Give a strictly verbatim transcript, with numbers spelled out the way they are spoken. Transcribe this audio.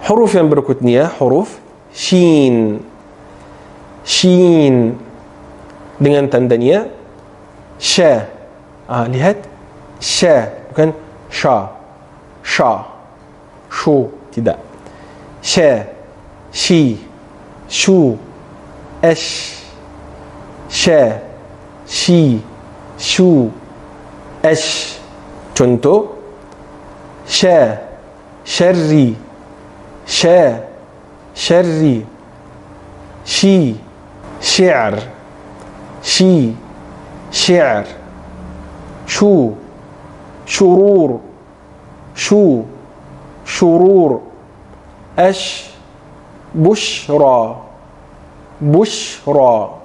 Huruf yang berikutnya huruf shin. Shin dengan tandanya sya. Ah, lihat, sya, bukan sha. Sha, shu, tidak. Sya, shi, shu, ash. Sya, shi, shu, ash. Contoh, sya, syarri, sya, syarri. Shi, syi'r, shi, syi'r. Shu, syurur, shu, syurur. Ash, bushra, bushra.